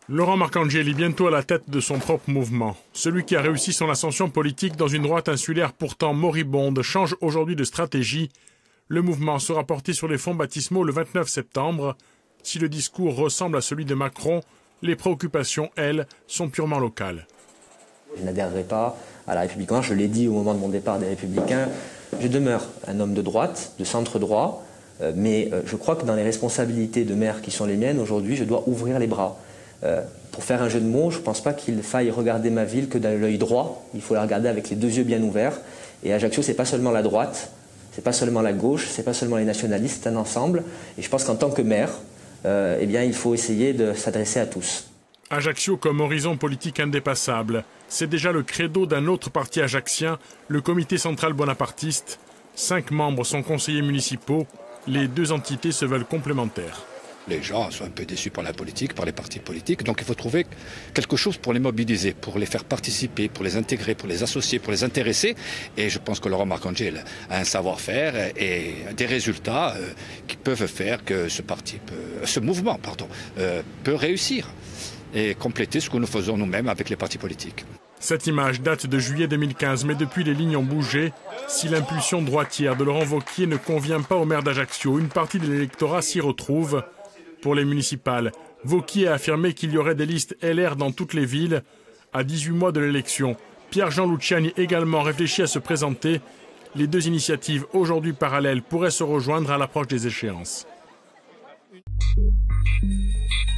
Laurent Marcangeli, bientôt à la tête de son propre mouvement. Celui qui a réussi son ascension politique dans une droite insulaire pourtant moribonde change aujourd'hui de stratégie. Le mouvement sera porté sur les fonds baptismaux le 29 septembre. Si le discours ressemble à celui de Macron, les préoccupations, elles, sont purement locales. Je n'adhérerai pas à la République En Marche. Je l'ai dit au moment de mon départ des Républicains. Je demeure un homme de droite, de centre droit, mais je crois que dans les responsabilités de maire qui sont les miennes, aujourd'hui, je dois ouvrir les bras. Pour faire un jeu de mots, je ne pense pas qu'il faille regarder ma ville que d'un l'œil droit. Il faut la regarder avec les deux yeux bien ouverts. Et Ajaccio, ce n'est pas seulement la droite, ce n'est pas seulement la gauche, ce n'est pas seulement les nationalistes, c'est un ensemble. Et je pense qu'en tant que maire, eh bien, il faut essayer de s'adresser à tous. Ajaccio comme horizon politique indépassable. C'est déjà le credo d'un autre parti ajaccien, le Comité central bonapartiste. 5 membres sont conseillers municipaux. Les deux entités se veulent complémentaires. Les gens sont un peu déçus par la politique, par les partis politiques. Donc il faut trouver quelque chose pour les mobiliser, pour les faire participer, pour les intégrer, pour les associer, pour les intéresser. Et je pense que Laurent Marcangeli a un savoir-faire et des résultats qui peuvent faire que ce mouvement peut réussir et compléter ce que nous faisons nous-mêmes avec les partis politiques. Cette image date de juillet 2015, mais depuis les lignes ont bougé. Si l'impulsion droitière de Laurent Wauquiez ne convient pas au maire d'Ajaccio, une partie de l'électorat s'y retrouve. Pour les municipales, Wauquiez a affirmé qu'il y aurait des listes LR dans toutes les villes. À 18 mois de l'élection, Pierre-Jean Luciani également réfléchit à se présenter. Les deux initiatives aujourd'hui parallèles pourraient se rejoindre à l'approche des échéances.